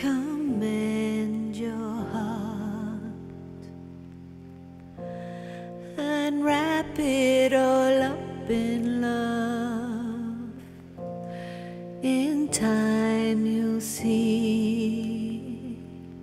Commend your heart and wrap it all up in love. In time you'll see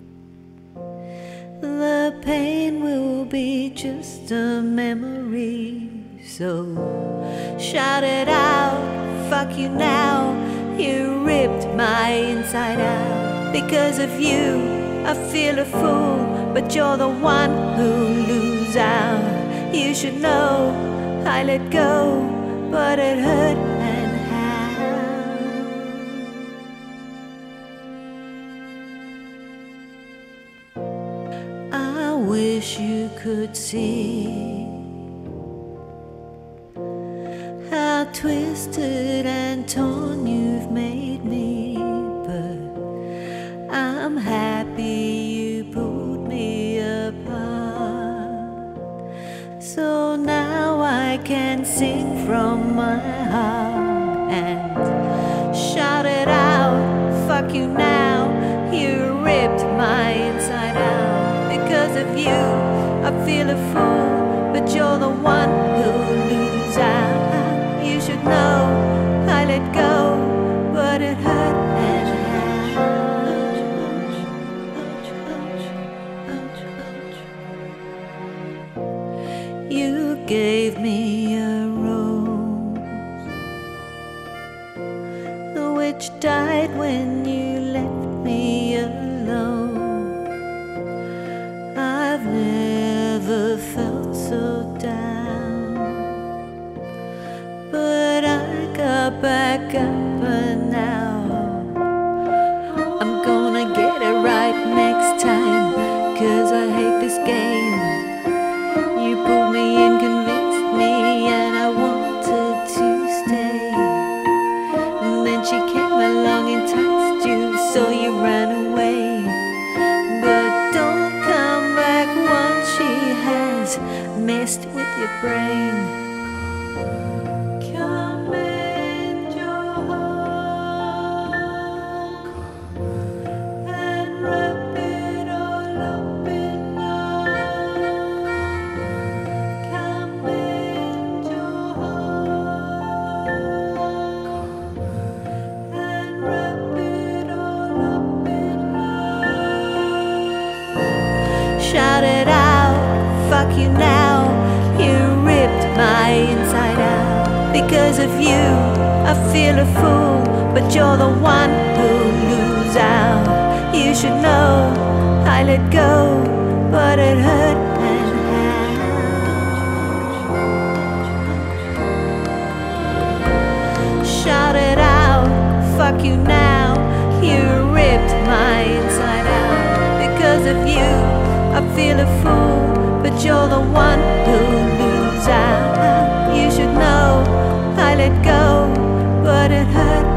the pain will be just a memory. So shout it out, fuck you now. You ripped my inside out. Because of you, I feel a fool, but you're the one who lose out. You should know I let go, but it hurt and how. I wish you could see how twisted and torn you've made me, but I'm happy you pulled me apart. So now I can sing from my heart and shout it out, fuck you now. You ripped my inside out. Because of you, I feel a fool, but you're the one who lose out. You should know I let go, but it hurt and how. You gave me a rose, which died when you left me alone. I've never felt so down, but I got back up and now I'm gonna get it right next time. 'Cause I hate this game. You pulled me in, convinced me, and I wanted to stay. And then she came along and touched you, so you ran away. But don't come back once she has messed with your brain. Commend your heart and wrap it all up in love. Commend your heart and wrap it all up in love. Shout it out, fuck you now. You ripped my inside out. Because of you, I feel a fool, but you're the one who lose out. You should know I let go, but it hurt and how. Shout it out, fuck you now. You ripped my inside out. Because of you, I feel a fool, but you're the one who lose out. You should know I let go, but it hurt